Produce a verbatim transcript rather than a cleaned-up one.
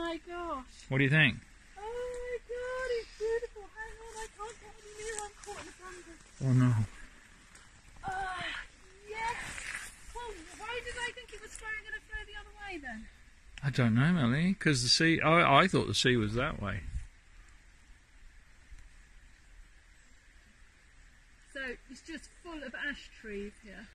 my gosh. What do you think? Oh my god, it's beautiful. Hang on, I can't get any nearer. I'm caught in the brambles. Oh no. Oh, yes. Well, why did I think it was going to flow the other way then? I don't know, Melanie, because the sea, I, I thought the sea was that way. So it's just full of ash trees here.